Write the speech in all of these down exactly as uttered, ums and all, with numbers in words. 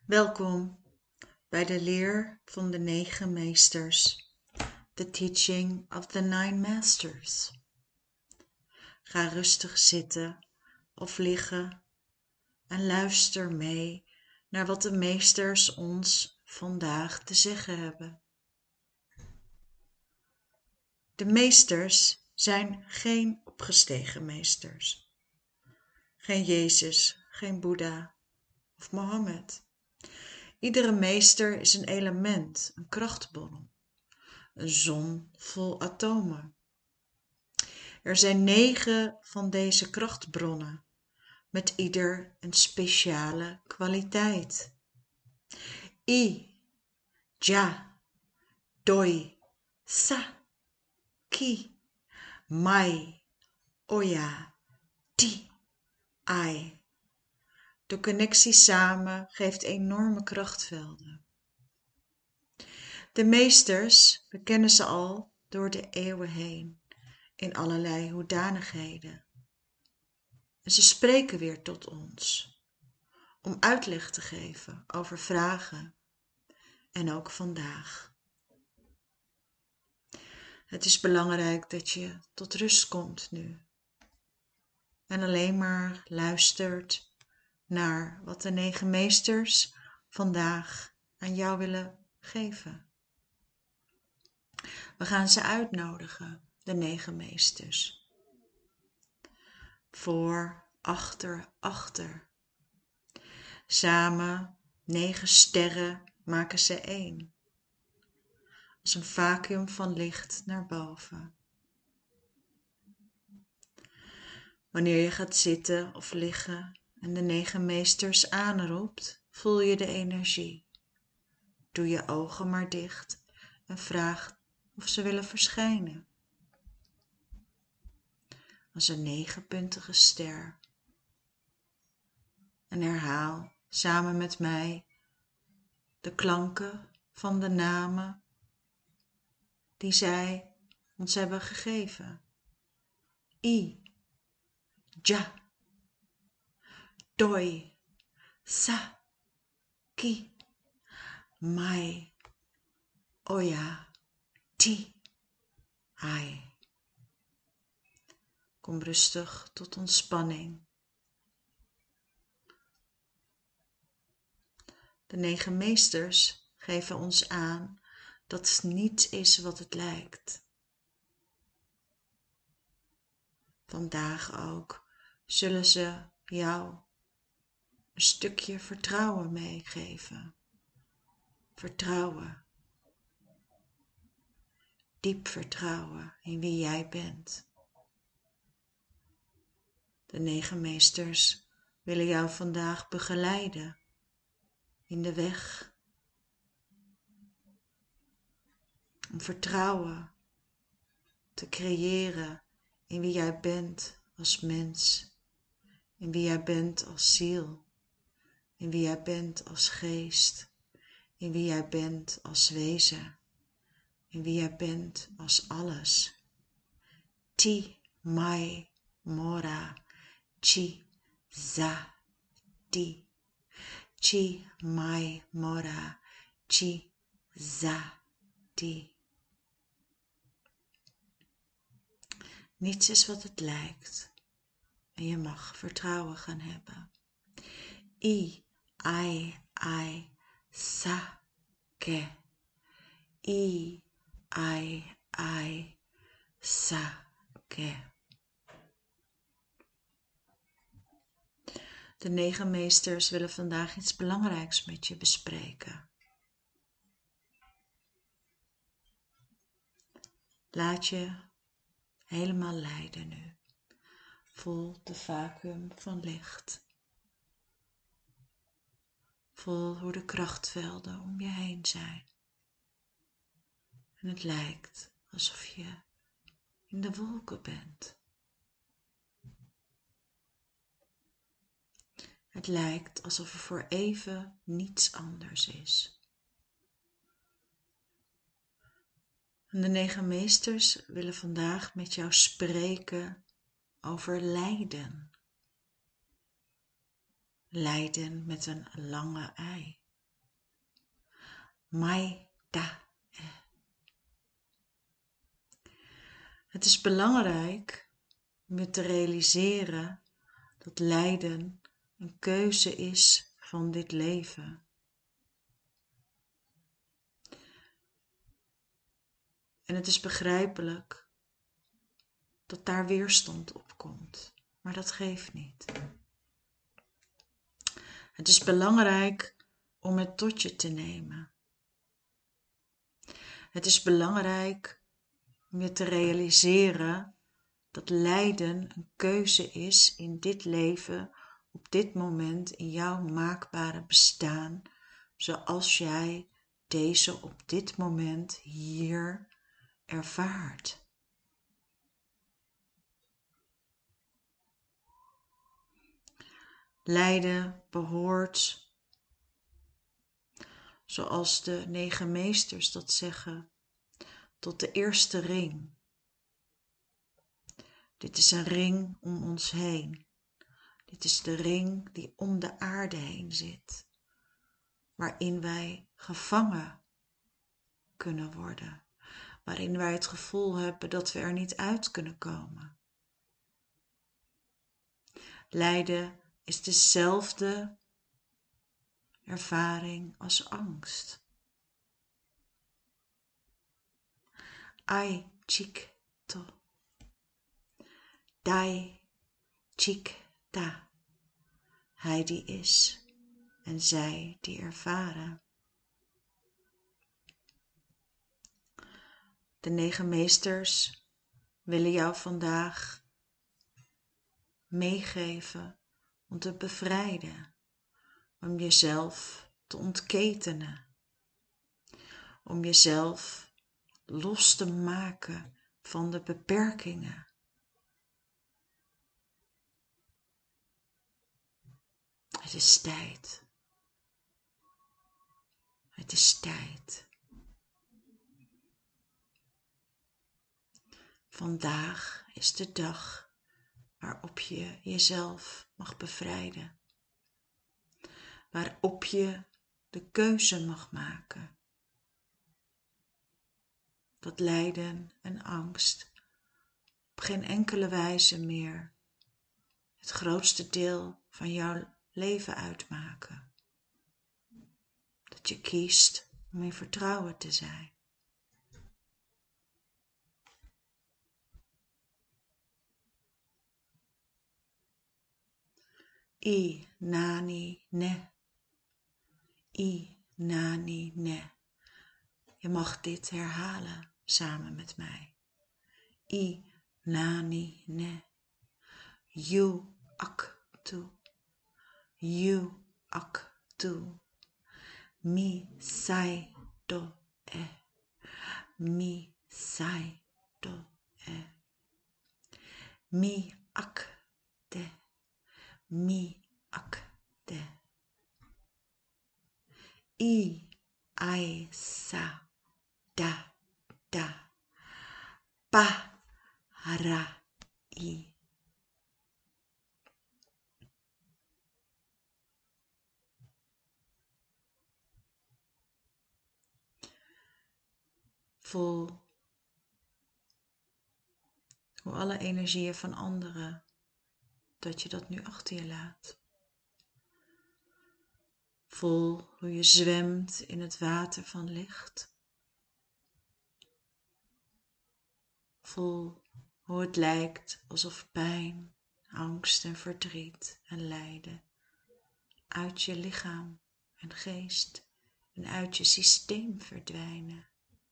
Welkom bij de leer van de negen meesters, the teaching of the nine masters. Ga rustig zitten of liggen en luister mee naar wat de meesters ons vandaag te zeggen hebben. De meesters zijn geen opgestegen meesters. Geen Jezus, geen Boeddha of Mohammed. Iedere meester is een element, een krachtbron, een zon vol atomen. Er zijn negen van deze krachtbronnen, met ieder een speciale kwaliteit. I, Ja, Doi, Sa, Ki, Mai, Oya, Ti, Ai. De connectie samen geeft enorme krachtvelden. De meesters, we kennen ze al door de eeuwen heen, in allerlei hoedanigheden. En ze spreken weer tot ons, om uitleg te geven over vragen, en ook vandaag. Het is belangrijk dat je tot rust komt nu, en alleen maar luistert naar wat de negen meesters vandaag aan jou willen geven. We gaan ze uitnodigen, de negen meesters. Voor, achter, achter. Samen, negen sterren, maken ze één. Als een vacuüm van licht naar boven. Wanneer je gaat zitten of liggen en de negen meesters aanroept, voel je de energie. Doe je ogen maar dicht en vraag of ze willen verschijnen. Als een negenpuntige ster. En herhaal samen met mij de klanken van de namen die zij ons hebben gegeven. I, Ja, Doi, Sa, Ki, Mai, Oya, Ti, Ai. Kom rustig tot ontspanning. De negen meesters geven ons aan dat niets is wat het lijkt. Vandaag ook zullen ze jou een stukje vertrouwen meegeven. Vertrouwen. Diep vertrouwen in wie jij bent. De negen meesters willen jou vandaag begeleiden in de weg. Om vertrouwen te creëren in wie jij bent als mens. In wie jij bent als ziel. In wie jij bent als geest. In wie jij bent als wezen. In wie jij bent als alles. Ti, Mai, Mora, Chi, Za, Ti. Chi, Mai, Mora, Chi, Za, Ti. Niets is wat het lijkt. En je mag vertrouwen gaan hebben. I, Ai, Ai, Sa, Ke. I, Ai, Ai, Sa, Ke. De negen meesters willen vandaag iets belangrijks met je bespreken. Laat je helemaal leiden nu. Voel de vacuüm van licht. Voel hoe de krachtvelden om je heen zijn. En het lijkt alsof je in de wolken bent. Het lijkt alsof er voor even niets anders is. En de negen meesters willen vandaag met jou spreken over lijden. Lijden met een lange ei. mai da. Het is belangrijk om je te realiseren dat lijden een keuze is van dit leven. En het is begrijpelijk dat daar weerstand op komt, maar dat geeft niet. Het is belangrijk om het tot je te nemen. Het is belangrijk om je te realiseren dat lijden een keuze is in dit leven, op dit moment in jouw maakbare bestaan, zoals jij deze op dit moment hier ervaart. Lijden behoort, zoals de negen meesters dat zeggen, tot de eerste ring. Dit is een ring om ons heen. Dit is de ring die om de aarde heen zit, waarin wij gevangen kunnen worden, waarin wij het gevoel hebben dat we er niet uit kunnen komen. Lijden is dezelfde ervaring als angst. Ai chik to, dai chik ta. Hij die is en zij die ervaren. De negen meesters willen jou vandaag meegeven om te bevrijden, om jezelf te ontketenen, om jezelf los te maken van de beperkingen. Het is tijd. Het is tijd. Vandaag is de dag waarop je jezelf mag bevrijden. Waarop je de keuze mag maken. Dat lijden en angst op geen enkele wijze meer het grootste deel van jouw leven uitmaken. Dat je kiest om in vertrouwen te zijn. I nani ne. I nani ne. Je mag dit herhalen samen met mij. I nani ne. You ak tu. You ak tu. Mi sai do e. Mi sai do e. Mi ak te. Mi ak te. I ai sa da da. Pa ra i. Voel hoe alle energieën van anderen, dat je dat nu achter je laat. Voel hoe je zwemt in het water van licht. Voel hoe het lijkt alsof pijn, angst en verdriet en lijden uit je lichaam en geest en uit je systeem verdwijnen.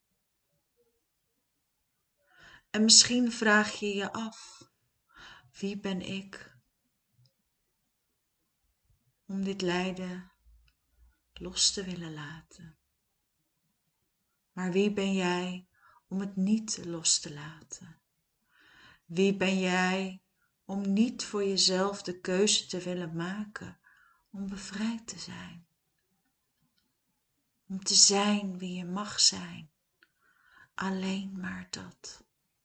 En misschien vraag je je af, wie ben ik om dit lijden los te willen laten? Maar wie ben jij om het niet los te laten? Wie ben jij om niet voor jezelf de keuze te willen maken om bevrijd te zijn? Om te zijn wie je mag zijn. Alleen maar dat.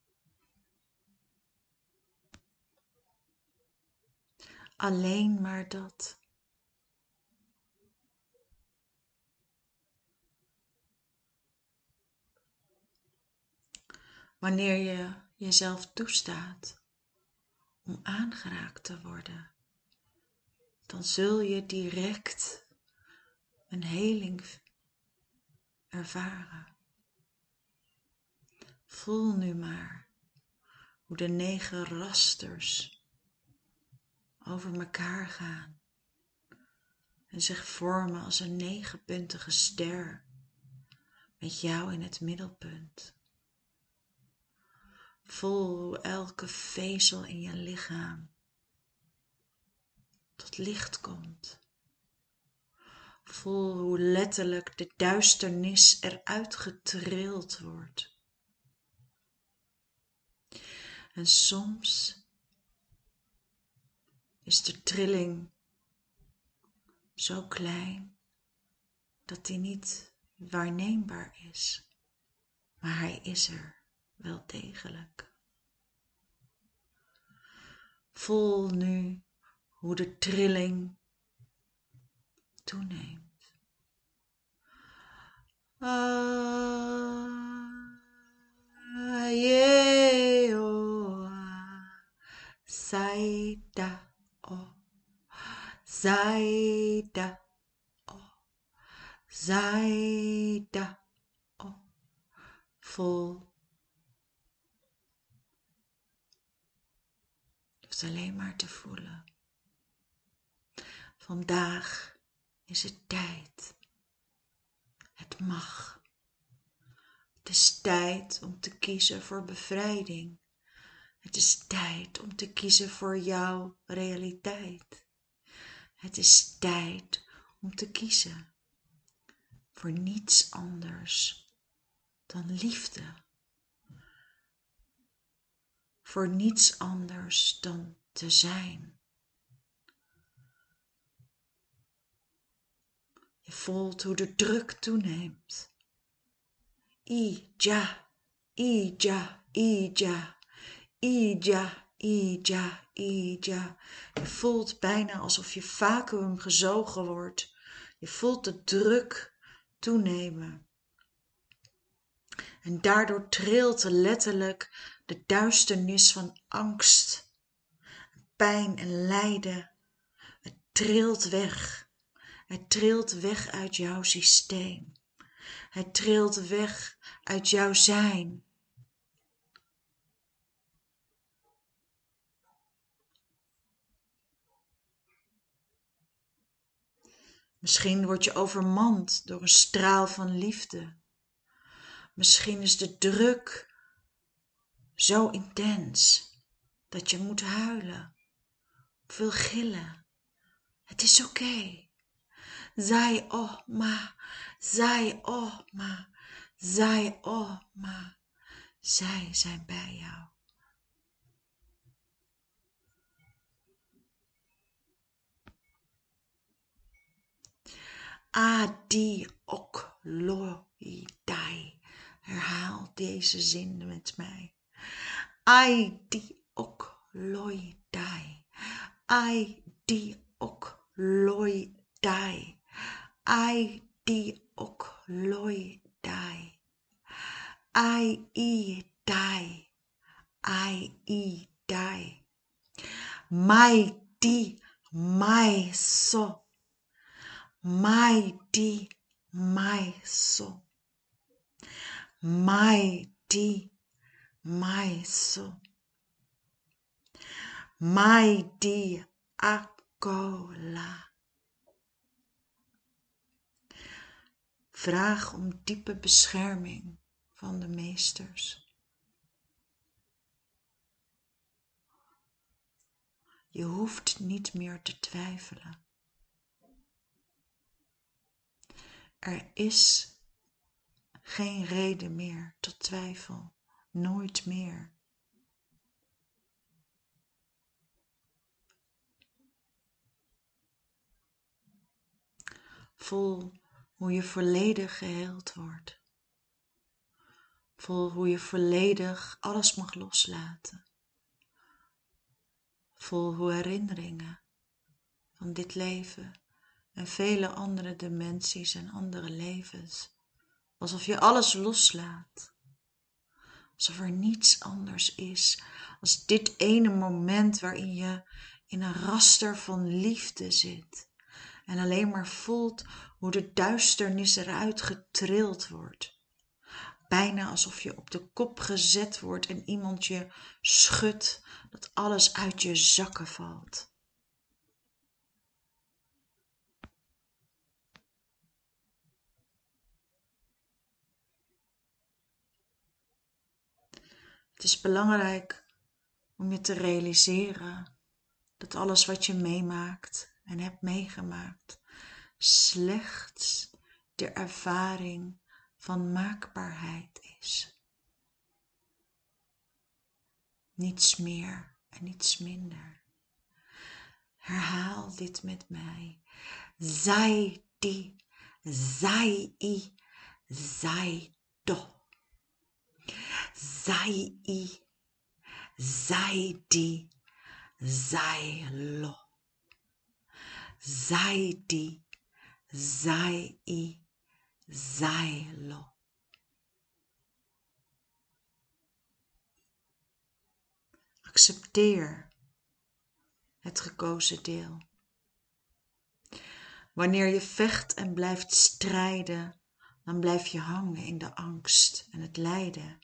Alleen maar dat. wanneer je jezelf toestaat om aangeraakt te worden, dan zul je direct een heling ervaren. Voel nu maar hoe de negen rasters over elkaar gaan en zich vormen als een negenpuntige ster met jou in het middelpunt. Voel hoe elke vezel in je lichaam tot licht komt. Voel hoe letterlijk de duisternis eruit getrild wordt. En soms is de trilling zo klein dat die niet waarneembaar is, maar hij is er wel degelijk. Voel nu hoe de trilling toeneemt. Ah, yeah, oh, ah, saida, oh, saida, oh, saida, oh. Voel. Je hoeft alleen maar te voelen. Vandaag is het tijd. Het mag. Het is tijd om te kiezen voor bevrijding. Het is tijd om te kiezen voor jouw realiteit. Het is tijd om te kiezen voor niets anders dan liefde. Voor niets anders dan te zijn. Je voelt hoe de druk toeneemt. Ija, ija, ija, ija, ija, ija. Je voelt bijna alsof je vacuüm gezogen wordt. Je voelt de druk toenemen. En daardoor trilt letterlijk de duisternis van angst, pijn en lijden. Het trilt weg. Het trilt weg uit jouw systeem. Het trilt weg uit jouw zijn. Misschien word je overmand door een straal van liefde. Misschien is de druk zo intens dat je moet huilen of wil gillen. Het is oké. Okay. Zij oh ma, zij oh ma, zij oh ma. Zij zijn bij jou. Adi ok loi dai. Herhaal deze zin met mij. Ai di ok loi dai. Ai di ok loi dai. Ai di ok loi dai. Ai i dai. Ai i dai. Mai di mai so. Mai di mai so. Mai di mai so. Mai di akola. Vraag om diepe bescherming van de meesters. Je hoeft niet meer te twijfelen. Er is geen reden meer tot twijfel. Nooit meer. Voel hoe je volledig geheeld wordt. Voel hoe je volledig alles mag loslaten. Voel hoe herinneringen van dit leven en vele andere dimensies en andere levens, alsof je alles loslaat. Alsof er niets anders is als dit ene moment waarin je in een raster van liefde zit. En alleen maar voelt hoe de duisternis eruit getrild wordt. Bijna alsof je op de kop gezet wordt en iemand je schudt, dat alles uit je zakken valt. Het is belangrijk om je te realiseren dat alles wat je meemaakt en hebt meegemaakt slechts de ervaring van maakbaarheid is. Niets meer en niets minder. Herhaal dit met mij. Zij die, zij i, zij do. Zij i, zij die, zij lo. Zij die, zij i, zij lo. Accepteer het gekozen deel. Wanneer je vecht en blijft strijden, dan blijf je hangen in de angst en het lijden.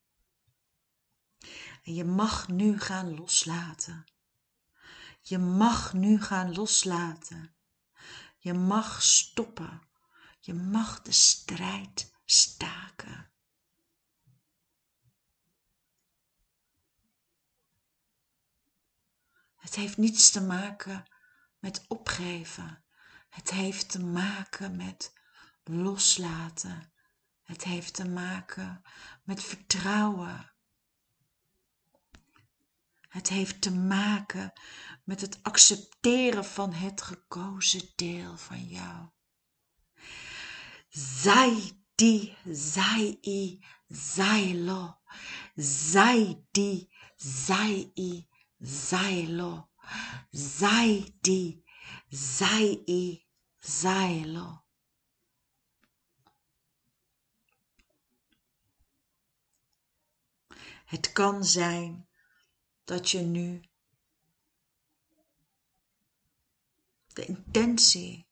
En je mag nu gaan loslaten. Je mag nu gaan loslaten. Je mag stoppen. Je mag de strijd staken. Het heeft niets te maken met opgeven. Het heeft te maken met loslaten. Het heeft te maken met vertrouwen. Het heeft te maken met het accepteren van het gekozen deel van jou. Zij die, zij i, zij lo. Zij die, zij i, zij lo. Zij die, zij i, zij lo. Het kan zijn dat je nu de intentie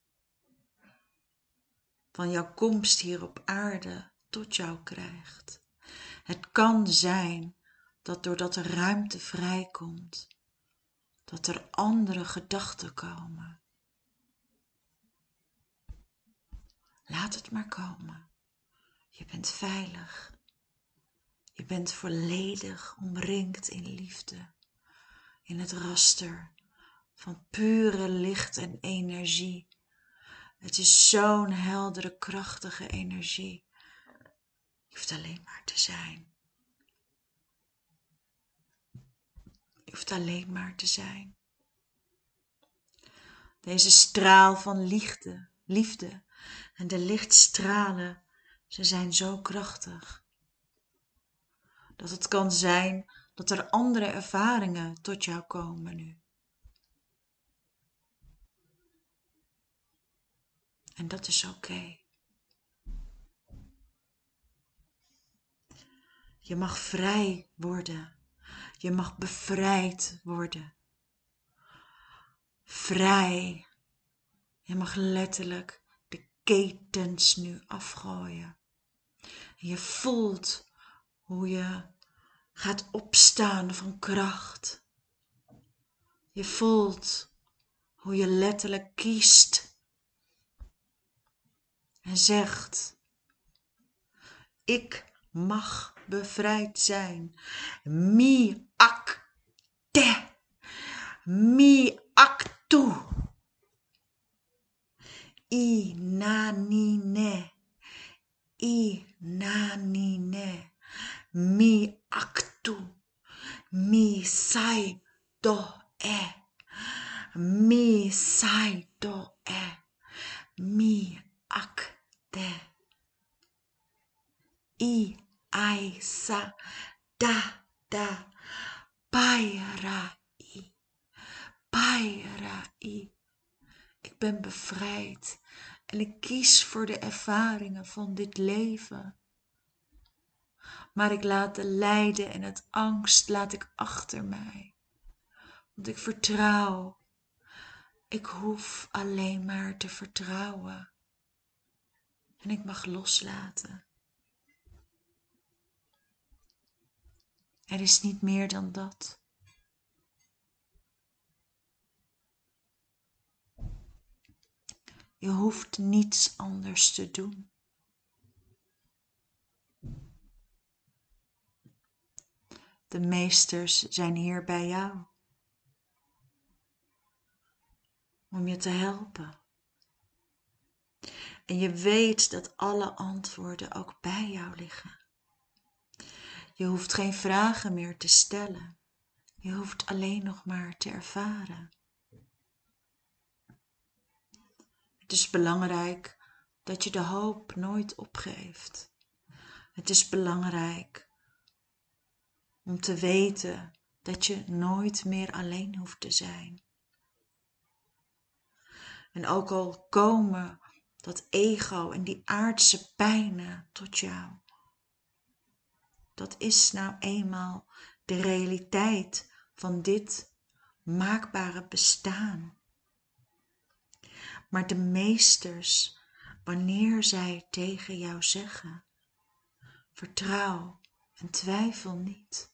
van jouw komst hier op aarde tot jou krijgt. Het kan zijn dat doordat er ruimte vrijkomt, dat er andere gedachten komen. Laat het maar komen. Je bent veilig. Je bent volledig omringd in liefde. In het raster van pure licht en energie. Het is zo'n heldere, krachtige energie. Je hoeft alleen maar te zijn. Je hoeft alleen maar te zijn. Deze straal van liefde, liefde en de lichtstralen, ze zijn zo krachtig. Dat het kan zijn dat er andere ervaringen tot jou komen nu. En dat is oké. Okay. Je mag vrij worden. Je mag bevrijd worden. Vrij. Je mag letterlijk de ketens nu afgooien. En je voelt hoe je gaat opstaan van kracht. Je voelt hoe je letterlijk kiest. En zegt, ik mag bevrijd zijn. Mi ak te. Mi ak tu. I na ni ne. I na ni ne. Mi ak tu. Mi sai do e. Mi sai do e. Mi ak te. I ai sa da da. Paira i. Paira i. Ik ben bevrijd en ik kies voor de ervaringen van dit leven. Maar ik laat de lijden en het angst laat ik achter mij. Want ik vertrouw. Ik hoef alleen maar te vertrouwen. En ik mag loslaten. Er is niet meer dan dat. Je hoeft niets anders te doen. De meesters zijn hier bij jou. Om je te helpen. En je weet dat alle antwoorden ook bij jou liggen. Je hoeft geen vragen meer te stellen. Je hoeft alleen nog maar te ervaren. Het is belangrijk dat je de hoop nooit opgeeft. Het is belangrijk om te weten dat je nooit meer alleen hoeft te zijn. En ook al komen dat ego en die aardse pijnen tot jou. Dat is nou eenmaal de realiteit van dit maakbare bestaan. Maar de meesters, wanneer zij tegen jou zeggen, vertrouw en twijfel niet,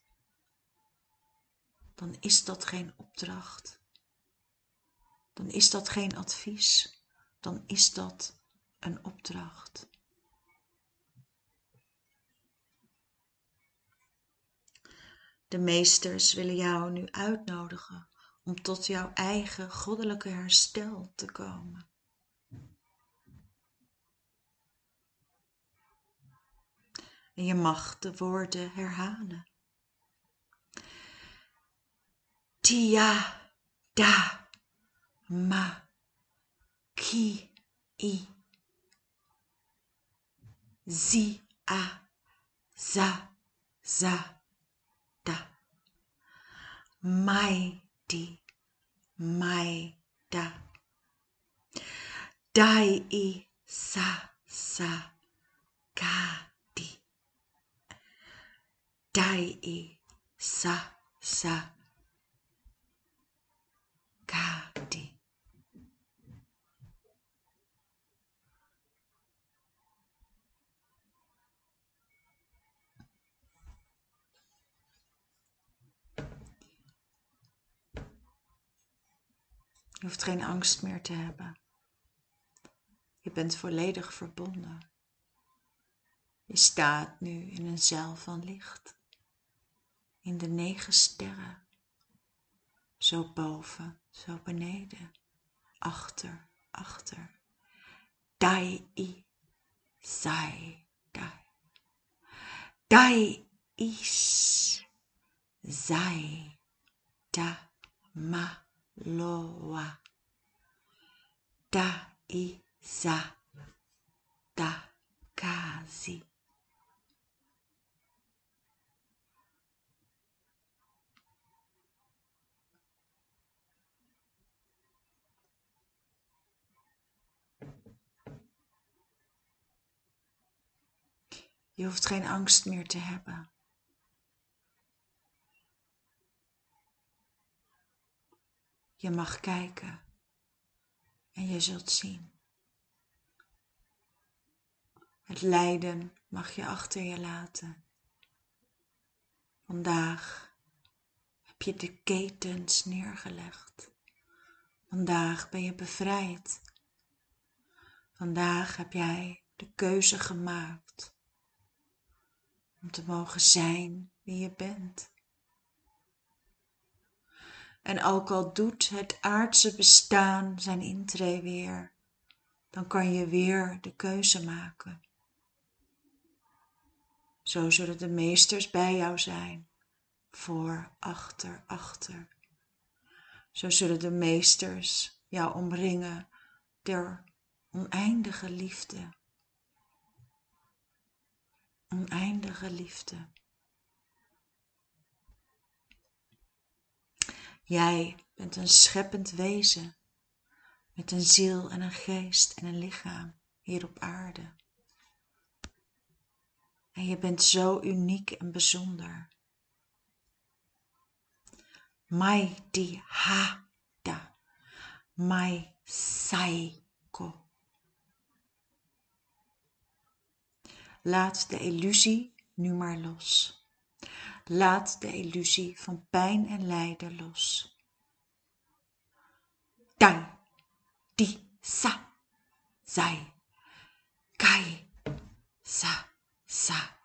dan is dat geen opdracht. Dan is dat geen advies. Dan is dat een opdracht. De meesters willen jou nu uitnodigen om tot jouw eigen goddelijke herstel te komen. En je mag de woorden herhalen. Tia, da, ma, ki, i. Zi, a, za, za, da. Mai, di, mai, da. Dai, i, sa, sa, ka, di. Dai, i, sa, sa, ka, di. Je hoeft geen angst meer te hebben. Je bent volledig verbonden. Je staat nu in een zaal van licht. In de negen sterren. Zo boven, zo beneden. Achter, achter. Dai, i, sai, dai. Dai, is, sai, da, ma. Loa, da, i, za, da, kazi. Je hoeft geen angst meer te hebben. Je mag kijken en je zult zien. Het lijden mag je achter je laten. Vandaag heb je de ketens neergelegd. Vandaag ben je bevrijd. Vandaag heb jij de keuze gemaakt om te mogen zijn wie je bent. En ook al doet het aardse bestaan zijn intree weer, dan kan je weer de keuze maken. Zo zullen de meesters bij jou zijn, voor, achter, achter. Zo zullen de meesters jou omringen door oneindige liefde. Oneindige liefde. Jij bent een scheppend wezen met een ziel en een geest en een lichaam hier op aarde. En je bent zo uniek en bijzonder. Mai di hada, mai saiko. Laat de illusie nu maar los. Laat de illusie van pijn en lijden los. Dai, di, sa, zai, kai, sa, sa.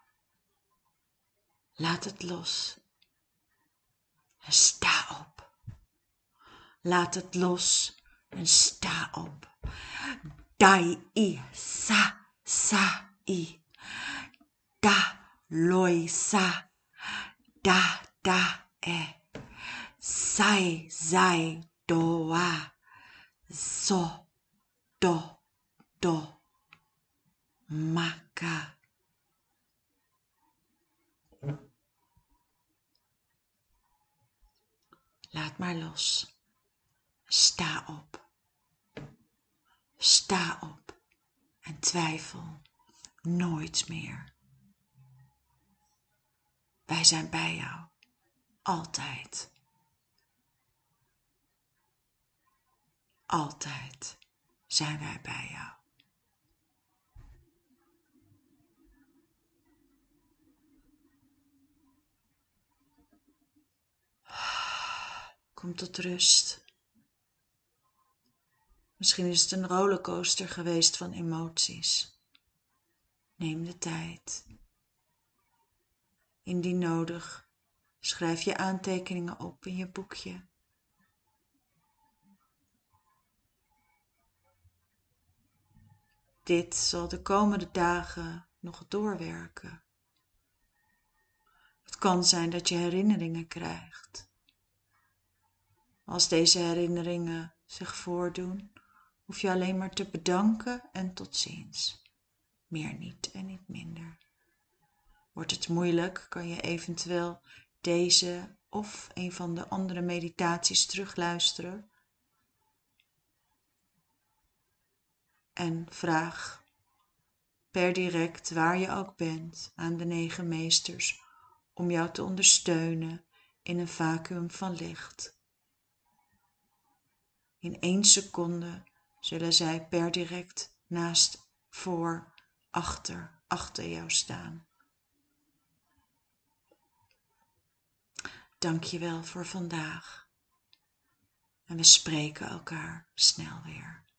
Laat het los. En sta op. Laat het los en sta op. Dai, i, sa, sa, i. Da, loi, sa. Da, da, e. Sai, zai, doa. So, do, do. Maka. Laat maar los. Sta op. Sta op en twijfel nooit meer. Wij zijn bij jou. Altijd. Altijd zijn wij bij jou. Kom tot rust. Misschien is het een rollercoaster geweest van emoties. Neem de tijd. Indien nodig, schrijf je aantekeningen op in je boekje. Dit zal de komende dagen nog doorwerken. Het kan zijn dat je herinneringen krijgt. Als deze herinneringen zich voordoen, hoef je alleen maar te bedanken en tot ziens. Meer niet en niet minder. Wordt het moeilijk, kan je eventueel deze of een van de andere meditaties terugluisteren. En vraag per direct, waar je ook bent, aan de negen meesters om jou te ondersteunen in een vacuüm van licht. In één seconde zullen zij per direct naast, voor, achter, achter jou staan. Dank je wel voor vandaag. En we spreken elkaar snel weer.